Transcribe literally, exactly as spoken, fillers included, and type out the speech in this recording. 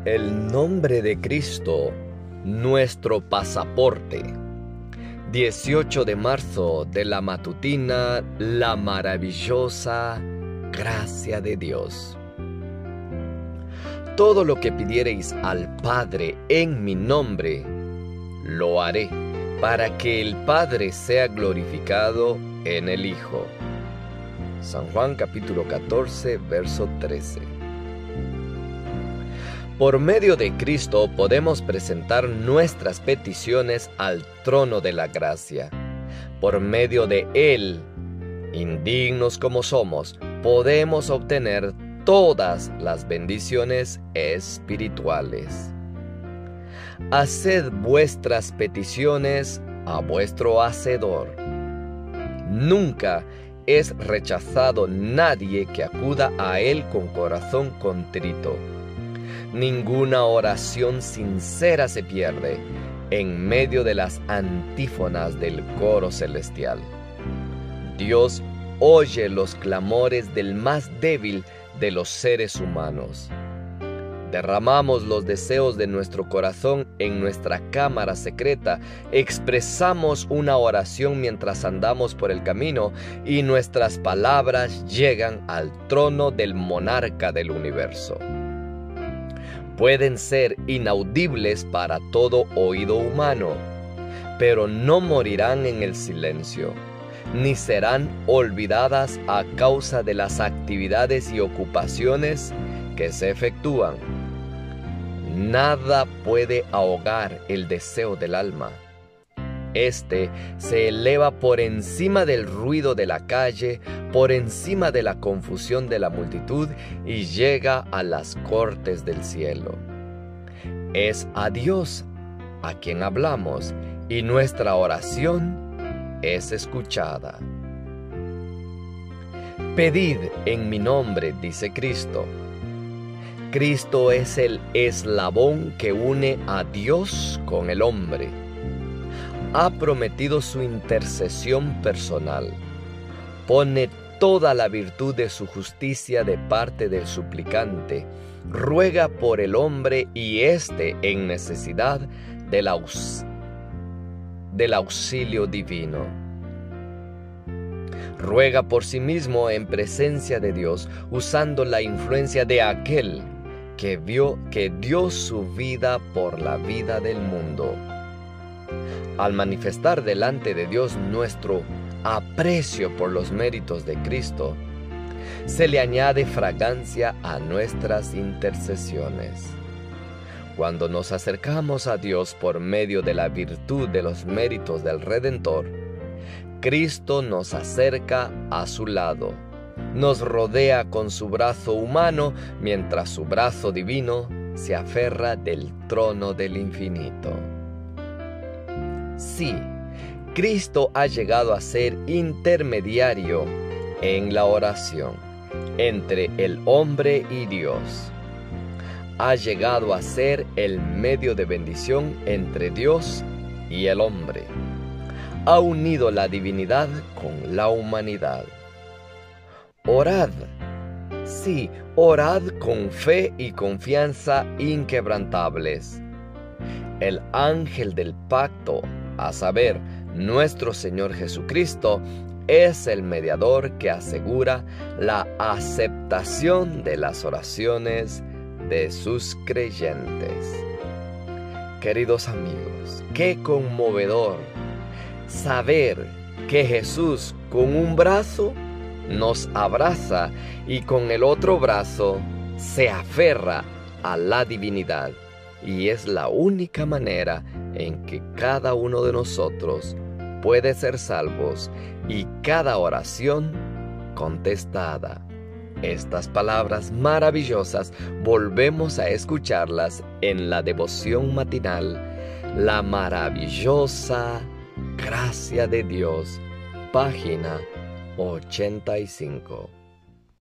El nombre de Cristo, nuestro pasaporte. dieciocho de marzo de la matutina, la maravillosa gracia de Dios. Todo lo que pidiereis al Padre en mi nombre, lo haré, para que el Padre sea glorificado en el Hijo. San Juan capítulo catorce, verso trece. Por medio de Cristo podemos presentar nuestras peticiones al trono de la gracia. Por medio de Él, indignos como somos, podemos obtener todas las bendiciones espirituales. Haced vuestras peticiones a vuestro Hacedor. Nunca es rechazado nadie que acuda a Él con corazón contrito. Ninguna oración sincera se pierde en medio de las antífonas del coro celestial. Dios oye los clamores del más débil de los seres humanos. Derramamos los deseos de nuestro corazón en nuestra cámara secreta, expresamos una oración mientras andamos por el camino y nuestras palabras llegan al trono del monarca del universo. Pueden ser inaudibles para todo oído humano, pero no morirán en el silencio, ni serán olvidadas a causa de las actividades y ocupaciones que se efectúan. Nada puede ahogar el deseo del alma. Este se eleva por encima del ruido de la calle, por encima de la confusión de la multitud y llega a las cortes del cielo. Es a Dios a quien hablamos y nuestra oración es escuchada. Pedid en mi nombre, dice Cristo. Cristo es el eslabón que une a Dios con el hombre. Ha prometido su intercesión personal. Pone toda la virtud de su justicia de parte del suplicante. Ruega por el hombre y éste en necesidad del, aus del auxilio divino. Ruega por sí mismo en presencia de Dios, usando la influencia de aquel que vio que dio su vida por la vida del mundo. Al manifestar delante de Dios nuestro aprecio por los méritos de Cristo, se le añade fragancia a nuestras intercesiones. Cuando nos acercamos a Dios por medio de la virtud de los méritos del Redentor, Cristo nos acerca a su lado, nos rodea con su brazo humano mientras su brazo divino se aferra del trono del infinito. Sí, Cristo ha llegado a ser intermediario en la oración entre el hombre y Dios. Ha llegado a ser el medio de bendición entre Dios y el hombre. Ha unido la divinidad con la humanidad. Orad, sí, orad con fe y confianza inquebrantables. El ángel del pacto, a saber, nuestro Señor Jesucristo, es el mediador que asegura la aceptación de las oraciones de sus creyentes. Queridos amigos, qué conmovedor saber que Jesús con un brazo nos abraza y con el otro brazo se aferra a la divinidad. Y es la única manera en que cada uno de nosotros puede ser salvos y cada oración contestada. Estas palabras maravillosas volvemos a escucharlas en la devoción matinal, la maravillosa gracia de Dios, página ochenta y cinco.